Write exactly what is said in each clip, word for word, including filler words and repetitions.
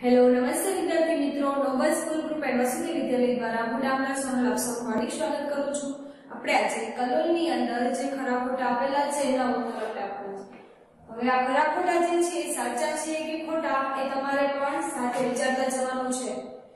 Hello नमस्ते विद्यार्थी मित्रों Noble school group and Vasudhi विद्यालय द्वारा હું આપના સૌનું આપ સૌનું હાર્દિક સ્વાગત કરું છું। આપણે આજે કલોલની અંદર જે ખરા ખોટા આપેલા છે એના ઉત્તર આપણે આપવાના છે। હવે આ ખરા ખોટા જે છે એ સાચા છે કે ખોટા એ તમારે પણ સાથે વિચારતા જવાનું છે।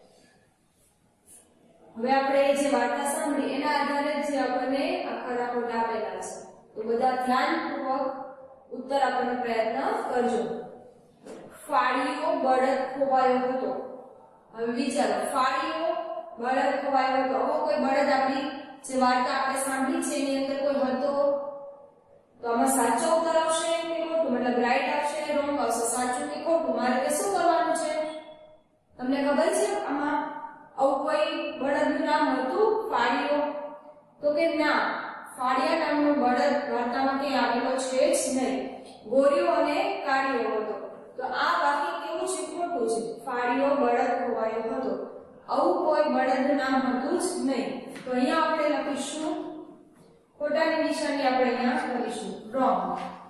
હવે આપણે જે વાર્તા સાંભળી એના આધારે જે આપણને આ ખરા ખોટા આપેલા છે તો બધા ધ્યાનપૂર્વક ઉત્તર આપવાનો પ્રયત્ન કરજો। फाड़ियो बळद खोवायो हतो। હવે વિચારો फाड़ियो बळद खोवायो हतो। હવે કોઈ બળદ આપણી જે વાર્તા આપણે સાંભળી છે એની અંદર કોઈ હતો તો આમાં સાચો ઉત્તર આવશે કે ખોટું, મતલબ રાઈટ આવશે રોંગ આવશે, સાચું કે ખોટું, મારે કે શું કરવાનું છે? તમને ખબર છે આમાં આવું કોઈ બળદનું નામ હતું फाड़ियो? તો કે ના, फाड़िया નામનો બળદ વાર્તામાં કે આવેલો છે જ નહીં, ગોરીઓ અને કાળિયો હતો। तो आ वाक्य केवुं छे? खोटुं छे। फाड़ियो बळद खोवायो हतो, आવું કોઈ બળદનું નામ હતું જ નહીં। તો અહીંયા આપણે લખીશું ખોટાની નિશાની આપણે અહીંયા કરીશું રોંગ।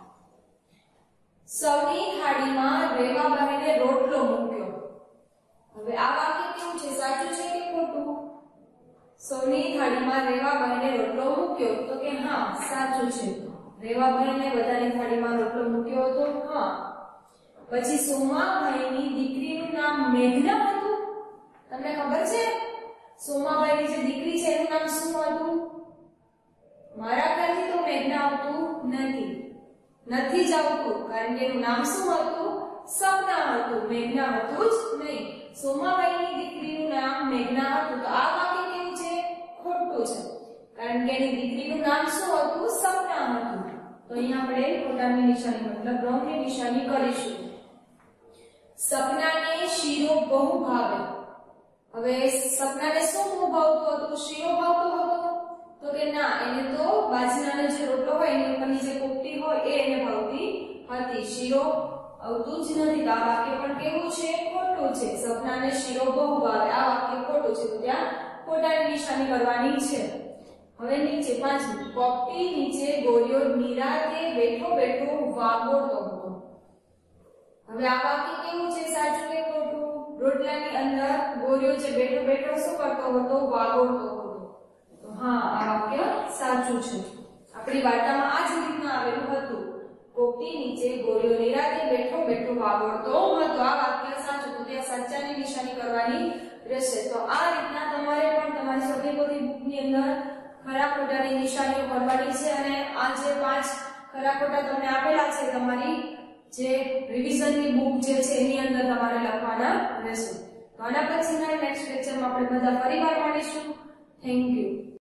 સૌની થાળીમાં રેવાબાઈને રોટલો મૂક્યો। હવે આ વાક્ય કેવું છે? સાચું છે કે ખોટું? સૌની થાળીમાં રેવાબાઈને રોટલો મૂક્યો તો કે હા સાચું છે। રેવાબાઈને બધાની થાળીમાં રોટલો મૂક્યો હતો, હા। પછી સોમાભાઈની દીકરીનું નામ મેઘના હતું। તમને ખબર છે સોમાભાઈની જે દીકરી છે એનું નામ શું હતું? મારા ખ્યાલથી તો મેઘના આવતું નથી, નથી જ આવતું, કારણ કે એનું નામ શું હતું? સપના હતું, મેઘના હતું જ નહીં। સોમાભાઈની દીકરીનું નામ મેઘના હતું તો આ વાક્ય કેવું છે? ખોટું છે, કારણ કે એની દીકરીનું નામ શું હતું? સપના હતું। તો અહીંયા આપણે ખોટાની નિશાની મતલબ રોંગની નિશાની કરીશું। સપનાને શીરો બહુ ભાવે। હવે સપનાને શું બહુ ભાવતું હતું? શીરો ભાવતો હતો? તો કે ના, એને તો બાજરાનો જે રોટલો હોય એની ઉપરની જે પોપટી હોય એ એને ભાવતી હતી, શીરો આવતું જ નથી। તો આ વાક્ય પણ કેવું છે? ખોટું છે। સપનાને શીરો બહુ ભાવે, આ વાક્ય ખોટું છે, તો ત્યાં ખોટાની નિશાની કરવાની છે। હવે નીચે પાંચમું, પોપટી નીચે ગોરીઓ નિરાતે બેઠો બેઠો વાગોળતો હતો। હવે આ વાક્ય કેવું છે? સાચું કે ખોટું? રોટલાની અંદર ગોરીઓ જે બેઠો બેઠો શું કરતો હતો? વાગોળતો હતો। તો હા, આ વાક્ય સાચું છે। આપણી વાર્તામાં આ જ રીતના આવેલું હતું, પોપટી નીચે ગોરીઓ નિરાતે બેઠો બેઠો વાગોળતો હતો, આ વાક્ય સાચું, તો ત્યાં સાચાની નિશાની કરવાની રહેશે। તો આ રીતના તમારે પણ તમારી સ્વદેપોથી બુકની અંદર ખરા ખોટાની નિશાનીઓ કરવાની છે અને આ જે પાંચ ખરા ખોટા તમને આપેલા છે તમારી જે રિવિઝનની બુક જે છે એની અંદર તમારે લખવાના રહેશે। તો આના પછીના નેક્સ્ટ લેક્ચરમાં આપણે બધા ફરીવાર મળીશું। Thank you.